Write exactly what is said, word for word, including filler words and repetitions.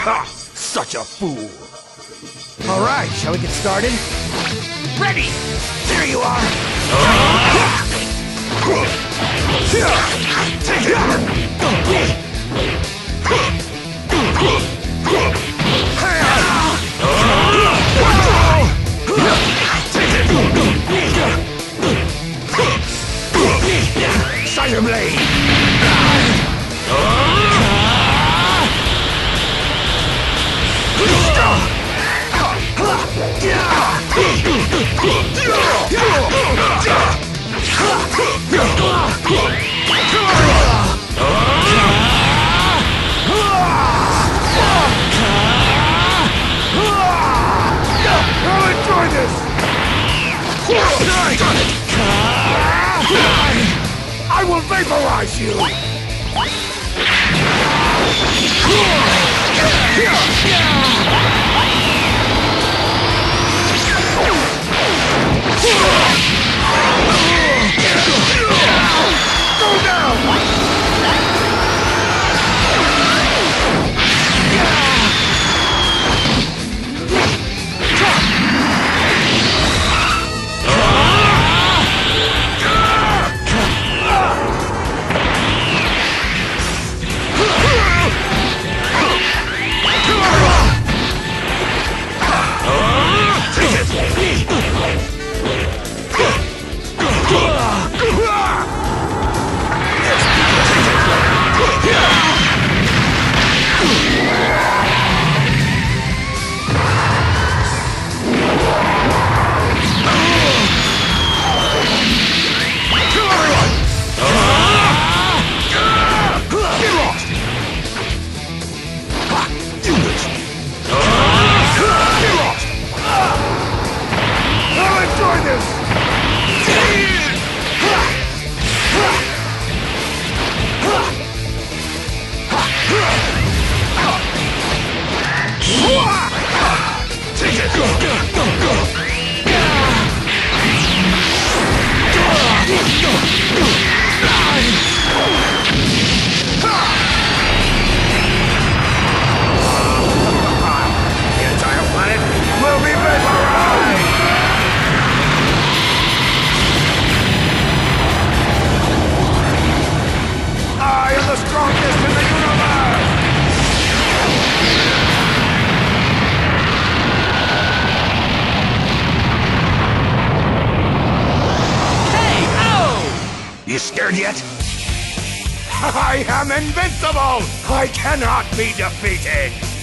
Ha! Such a fool. All right, shall we get started? Ready! There you are! Fire Blade! I'll enjoy this! I will vaporize you! Go down! You scared yet? I am invincible! I cannot be defeated!